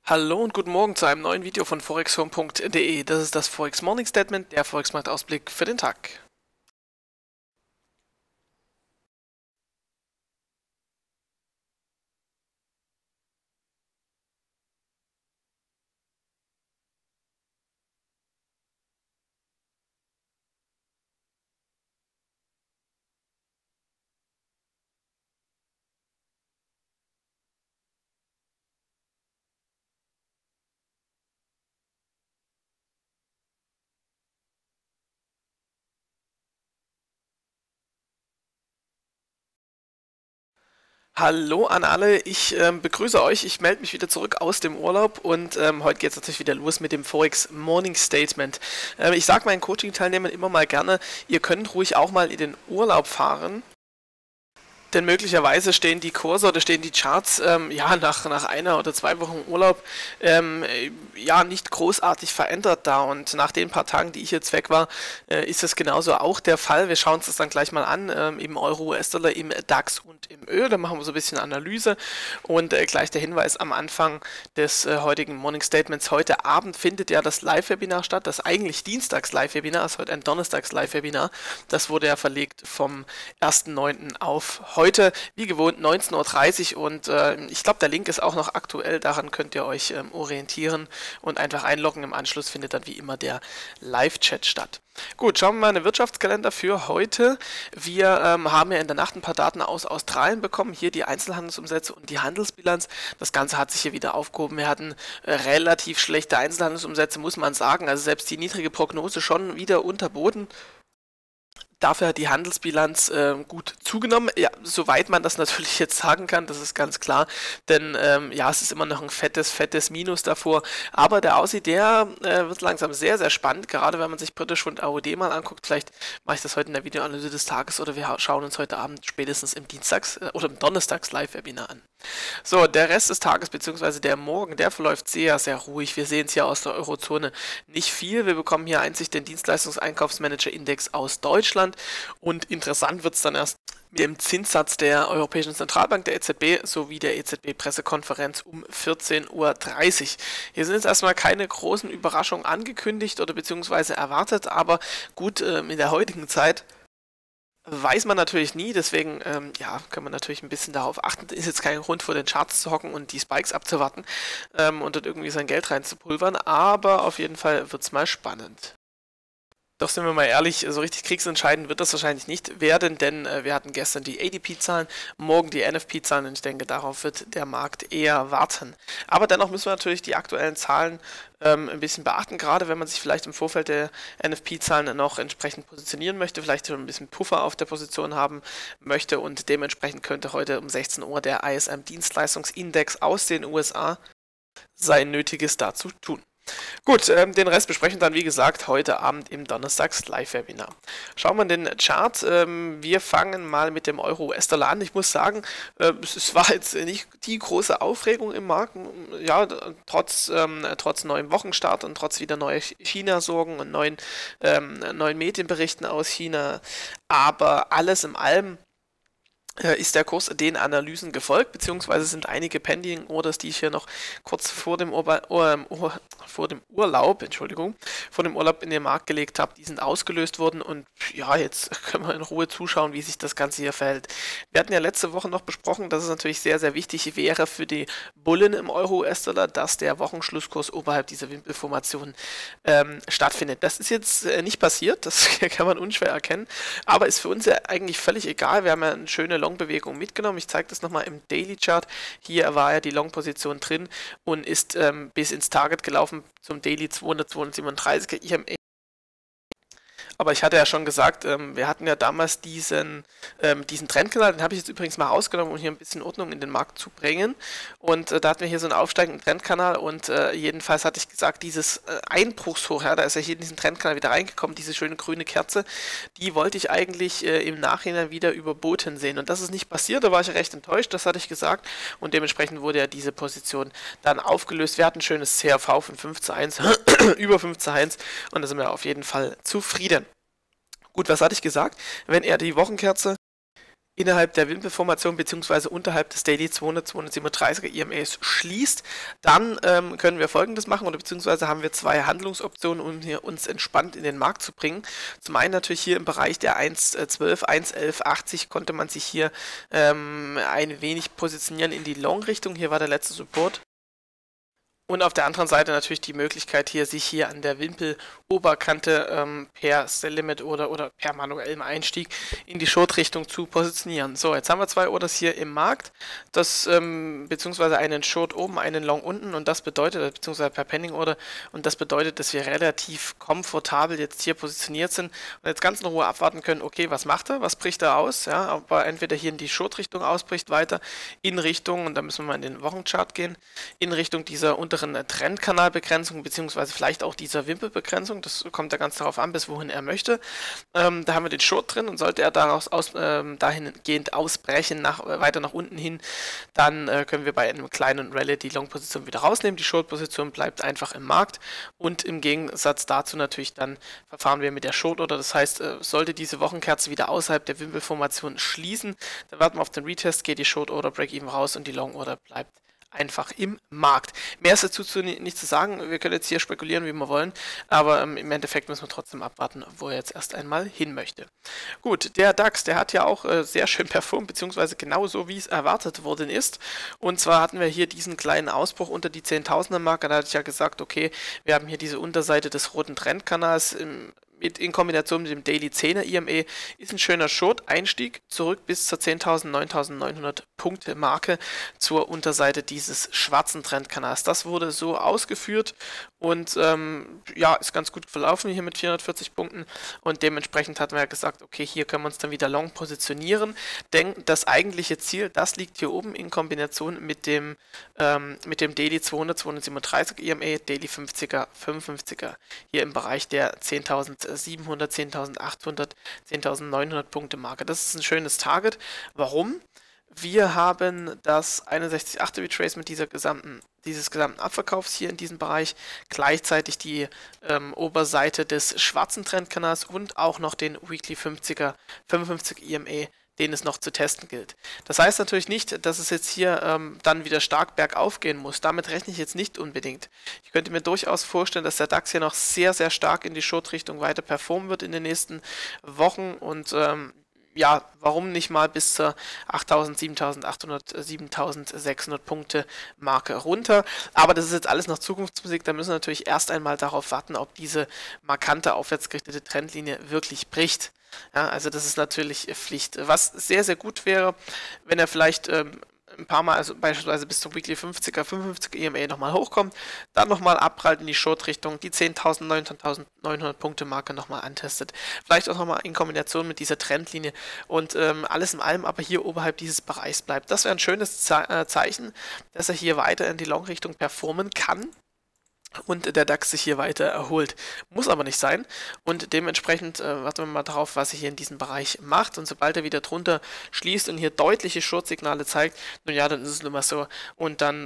Hallo und guten Morgen zu einem neuen Video von forexhome.de. Das ist das Forex Morning Statement, der Forex-Marktausblick für den Tag. Hallo an alle, ich begrüße euch. Ich melde mich wieder zurück aus dem Urlaub und heute geht es natürlich wieder los mit dem Forex Morning Statement. Ich sage meinen Coaching-Teilnehmern immer mal gerne, ihr könnt ruhig auch mal in den Urlaub fahren. Denn möglicherweise stehen die Kurse oder stehen die Charts ja nach einer oder 2 Wochen Urlaub ja nicht großartig verändert da. Und nach den paar Tagen, die ich jetzt weg war, ist das genauso auch der Fall. Wir schauen uns das dann gleich mal an im Euro, US-Dollar, im DAX und im Öl. Da machen wir so ein bisschen Analyse und gleich der Hinweis am Anfang des heutigen Morning Statements. Heute Abend findet ja das Live-Webinar statt, das eigentlich Dienstags-Live-Webinar, ist heute ein Donnerstags-Live-Webinar. Das wurde ja verlegt vom 1.9. auf heute, wie gewohnt, 19:30 Uhr und ich glaube, der Link ist auch noch aktuell, daran könnt ihr euch orientieren und einfach einloggen. Im Anschluss findet dann wie immer der Live-Chat statt. Gut, schauen wir mal in den Wirtschaftskalender für heute. Wir haben ja in der Nacht ein paar Daten aus Australien bekommen, hier die Einzelhandelsumsätze und die Handelsbilanz. Das Ganze hat sich hier wieder aufgehoben. Wir hatten relativ schlechte Einzelhandelsumsätze, muss man sagen, also selbst die niedrige Prognose schon wieder unterboten. Dafür hat die Handelsbilanz gut zugenommen, ja, soweit man das natürlich jetzt sagen kann, das ist ganz klar, denn ja, es ist immer noch ein fettes Minus davor, aber der Aussie, der wird langsam sehr, sehr spannend, gerade wenn man sich British Pfund AUD mal anguckt. Vielleicht mache ich das heute in der Videoanalyse des Tages oder wir schauen uns heute Abend spätestens im Dienstags- oder im Donnerstags-Live-Webinar an. So, der Rest des Tages bzw. der Morgen, der verläuft sehr, sehr ruhig. Wir sehen es hier aus der Eurozone nicht viel. Wir bekommen hier einzig den Dienstleistungseinkaufsmanager-Index aus Deutschland. Und interessant wird es dann erst mit dem Zinssatz der Europäischen Zentralbank, der EZB, sowie der EZB-Pressekonferenz um 14:30 Uhr. Hier sind jetzt erstmal keine großen Überraschungen angekündigt oder beziehungsweise erwartet, aber gut, in der heutigen Zeit weiß man natürlich nie, deswegen ja, kann man natürlich ein bisschen darauf achten. Ist jetzt kein Grund, vor den Charts zu hocken und die Spikes abzuwarten und dort irgendwie sein Geld reinzupulvern, aber auf jeden Fall wird es mal spannend. Doch sind wir mal ehrlich, so richtig kriegsentscheidend wird das wahrscheinlich nicht werden, denn wir hatten gestern die ADP-Zahlen, morgen die NFP-Zahlen und ich denke, darauf wird der Markt eher warten. Aber dennoch müssen wir natürlich die aktuellen Zahlen ein bisschen beachten, gerade wenn man sich vielleicht im Vorfeld der NFP-Zahlen noch entsprechend positionieren möchte, vielleicht schon ein bisschen Puffer auf der Position haben möchte und dementsprechend könnte heute um 16 Uhr der ISM-Dienstleistungsindex aus den USA sein Nötiges dazu tun. Gut, den Rest besprechen wir dann, wie gesagt, heute Abend im Donnerstags-Live-Webinar. Schauen wir in den Chart. Wir fangen mal mit dem Euro-US-Dollar an. Ich muss sagen, es war jetzt nicht die große Aufregung im Markt. Ja, trotz neuem Wochenstart und trotz wieder neuer China-Sorgen und neuen Medienberichten aus China. Aber alles in allem ist der Kurs den Analysen gefolgt, beziehungsweise sind einige Pending Orders, die ich hier noch kurz vor dem Urlaub in den Markt gelegt habe, die sind ausgelöst worden und ja, jetzt können wir in Ruhe zuschauen, wie sich das Ganze hier verhält. Wir hatten ja letzte Woche noch besprochen, dass es natürlich sehr, sehr wichtig wäre für die Bullen im Euro-US-Dollar, dass der Wochenschlusskurs oberhalb dieser Wimpelformation stattfindet. Das ist jetzt nicht passiert, das kann man unschwer erkennen, aber ist für uns ja eigentlich völlig egal. Wir haben ja eine schöne Long-Bewegung mitgenommen. Ich zeige das nochmal im Daily Chart. Hier war ja die Long-Position drin und ist bis ins Target gelaufen zum Daily 237 EMA. Aber ich hatte ja schon gesagt, wir hatten ja damals diesen Trendkanal, den habe ich jetzt übrigens mal rausgenommen, um hier ein bisschen Ordnung in den Markt zu bringen. Und da hatten wir hier so einen aufsteigenden Trendkanal und jedenfalls hatte ich gesagt, dieses Einbruchshoch, ja, da ist ja hier in diesen Trendkanal wieder reingekommen, diese schöne grüne Kerze, die wollte ich eigentlich im Nachhinein wieder überboten sehen. Und das ist nicht passiert, da war ich recht enttäuscht, das hatte ich gesagt. Und dementsprechend wurde ja diese Position dann aufgelöst. Wir hatten ein schönes CRV von 5:1, über 5:1 und da sind wir auf jeden Fall zufrieden. Gut, was hatte ich gesagt? Wenn er die Wochenkerze innerhalb der Wimpelformation bzw. unterhalb des Daily 237er EMAs schließt, dann können wir Folgendes machen oder beziehungsweise haben wir zwei Handlungsoptionen, um hier uns entspannt in den Markt zu bringen. Zum einen natürlich hier im Bereich der 1,12, 1,1180 konnte man sich hier ein wenig positionieren in die Long-Richtung. Hier war der letzte Support. Und auf der anderen Seite natürlich die Möglichkeit hier, sich hier an der Wimpel-Oberkante per Sell-Limit oder per manuellem Einstieg in die Short-Richtung zu positionieren. So, jetzt haben wir zwei Orders hier im Markt, das beziehungsweise einen Short oben, einen Long unten und das bedeutet, beziehungsweise per Pending-Order, und das bedeutet, dass wir relativ komfortabel jetzt hier positioniert sind und jetzt ganz in Ruhe abwarten können, okay, was macht er, was bricht er aus, ja, ob er entweder hier in die Short-Richtung ausbricht, weiter in Richtung, und da müssen wir mal in den Wochenchart gehen, in Richtung dieser unteren Trendkanalbegrenzung, beziehungsweise vielleicht auch dieser Wimpelbegrenzung, das kommt ja ganz darauf an, bis wohin er möchte. Da haben wir den Short drin und sollte er daraus dahingehend ausbrechen, weiter nach unten hin, dann können wir bei einem kleinen Rallye die Long-Position wieder rausnehmen, die Short-Position bleibt einfach im Markt und im Gegensatz dazu natürlich dann verfahren wir mit der Short-Order, das heißt, sollte diese Wochenkerze wieder außerhalb der Wimpelformation schließen, dann warten wir auf den Retest, geht die Short-Order Break-Even raus und die Long-Order bleibt einfach im Markt. Mehr ist dazu nicht zu sagen, wir können jetzt hier spekulieren, wie wir wollen, aber im Endeffekt müssen wir trotzdem abwarten, wo er jetzt erst einmal hin möchte. Gut, der DAX, der hat ja auch sehr schön performt, beziehungsweise genauso wie es erwartet worden ist. Und zwar hatten wir hier diesen kleinen Ausbruch unter die 10.000er Marke, da hatte ich ja gesagt, okay, wir haben hier diese Unterseite des roten Trendkanals in Kombination mit dem Daily 10er EMA ist ein schöner Short-Einstieg zurück bis zur 10.000, 9.900 Punkte Marke zur Unterseite dieses schwarzen Trendkanals. Das wurde so ausgeführt und ja, ist ganz gut verlaufen hier mit 440 Punkten und dementsprechend hatten wir ja gesagt, okay, hier können wir uns dann wieder long positionieren, denn das eigentliche Ziel, das liegt hier oben in Kombination mit dem Daily 200, 237 EMA, Daily 50er, 55er, hier im Bereich der 10.700, 10.800, 10.900 Punkte Marke. Das ist ein schönes Target. Warum? Wir haben das 61,8er Retracement dieses gesamten Abverkaufs hier in diesem Bereich, gleichzeitig die Oberseite des schwarzen Trendkanals und auch noch den Weekly 50er, 55 EMA, den es noch zu testen gilt. Das heißt natürlich nicht, dass es jetzt hier dann wieder stark bergauf gehen muss. Damit rechne ich jetzt nicht unbedingt. Ich könnte mir durchaus vorstellen, dass der DAX hier noch sehr, sehr stark in die Short-Richtung weiter performen wird in den nächsten Wochen und ja, warum nicht mal bis zur 8.000, 7.800, 7.600 Punkte Marke runter. Aber das ist jetzt alles noch Zukunftsmusik. Da müssen wir natürlich erst einmal darauf warten, ob diese markante aufwärtsgerichtete Trendlinie wirklich bricht. Ja, also das ist natürlich Pflicht. Was sehr, sehr gut wäre, wenn er vielleicht ein paar Mal, also beispielsweise bis zum Weekly 50er, 55er EMA nochmal hochkommt, dann nochmal abprallt in die Short-Richtung, die 10.000, 9.900 Punkte Marke nochmal antestet. Vielleicht auch nochmal in Kombination mit dieser Trendlinie und alles in allem aber hier oberhalb dieses Bereichs bleibt. Das wäre ein schönes Zeichen, dass er hier weiter in die Long-Richtung performen kann und der DAX sich hier weiter erholt. Muss aber nicht sein und dementsprechend warten wir mal darauf, was er hier in diesem Bereich macht und sobald er wieder drunter schließt und hier deutliche Short-Signale zeigt, nun ja, dann ist es nun mal so und dann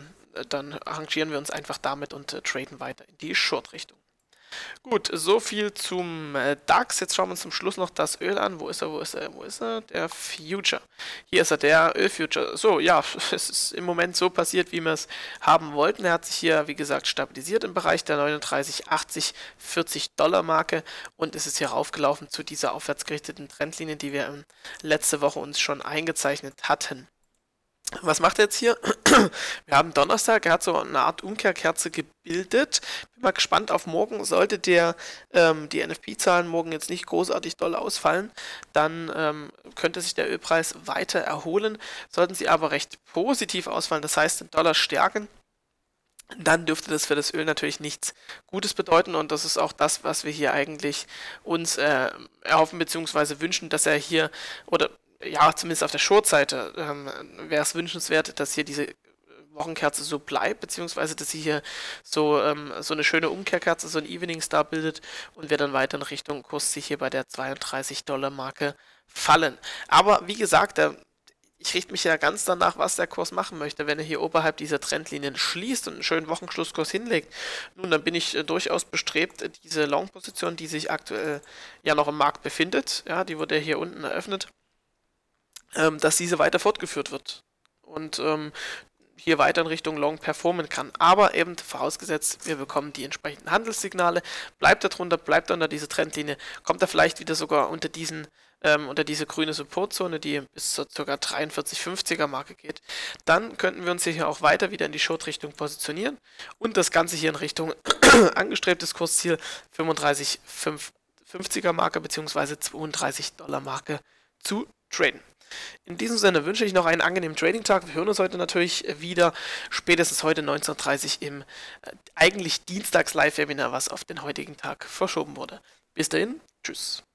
arrangieren wir uns einfach damit und traden weiter in die Short-Richtung. Gut, so viel zum DAX. Jetzt schauen wir uns zum Schluss noch das Öl an. Wo ist er, wo ist er, wo ist er? Der Future. Hier ist er, der Ölfuture. So, ja, es ist im Moment so passiert, wie wir es haben wollten. Er hat sich hier, wie gesagt, stabilisiert im Bereich der 39,80, 40 Dollar Marke und ist jetzt hier raufgelaufen zu dieser aufwärtsgerichteten Trendlinie, die wir letzte Woche uns schon eingezeichnet hatten. Was macht er jetzt hier? Wir haben Donnerstag, er hat so eine Art Umkehrkerze gebildet. Bin mal gespannt auf morgen. Sollte die NFP-Zahlen morgen jetzt nicht großartig doll ausfallen, dann könnte sich der Ölpreis weiter erholen. Sollten sie aber recht positiv ausfallen, das heißt den Dollar stärken, dann dürfte das für das Öl natürlich nichts Gutes bedeuten und das ist auch das, was wir hier eigentlich uns erhoffen bzw. wünschen, dass er hier, oder ja, zumindest auf der Short-Seite wäre es wünschenswert, dass hier diese Wochenkerze so bleibt, beziehungsweise dass sie hier so eine schöne Umkehrkerze, so ein Evening Star bildet und wir dann weiter in Richtung Kurs sich hier bei der 32 Dollar Marke fallen. Aber wie gesagt, ich richte mich ja ganz danach, was der Kurs machen möchte. Wenn er hier oberhalb dieser Trendlinien schließt und einen schönen Wochenschlusskurs hinlegt, nun, dann bin ich durchaus bestrebt, diese Long-Position, die sich aktuell ja noch im Markt befindet, ja, die wurde hier unten eröffnet, dass diese weiter fortgeführt wird. Und hier weiter in Richtung Long performen kann. Aber eben vorausgesetzt, wir bekommen die entsprechenden Handelssignale, bleibt er drunter, bleibt er unter diese Trendlinie, kommt er vielleicht wieder sogar unter diese grüne Supportzone, die bis zur ca. 43,50er Marke geht, dann könnten wir uns hier auch weiter wieder in die Short-Richtung positionieren und das Ganze hier in Richtung angestrebtes Kursziel 35,50er Marke bzw. 32 Dollar Marke zu traden. In diesem Sinne wünsche ich noch einen angenehmen Trading-Tag. Wir hören uns heute natürlich wieder, spätestens heute 19:30 Uhr im eigentlich Dienstags-Live-Webinar, was auf den heutigen Tag verschoben wurde. Bis dahin, tschüss.